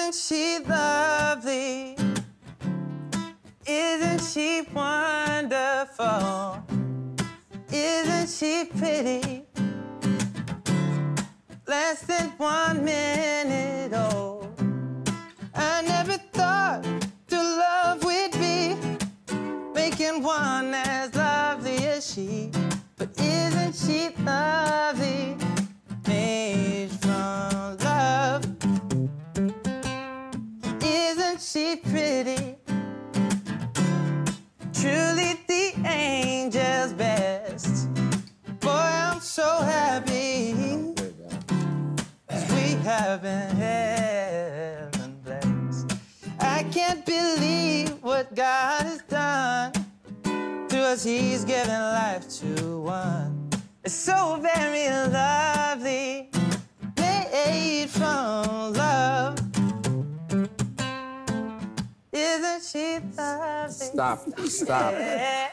Isn't she lovely? Isn't she wonderful? Isn't she pretty? Less than 1 minute old. I never thought to love would be making one as lovely as she. But isn't she lovely? Made from love. Isn't she pretty? Truly the angel's best. Boy, I'm so happy. We have been heaven blessed. I can't believe what God has done to us. He's given life to one. It's so very lovely, made from love. Isn't she lovely? Stop.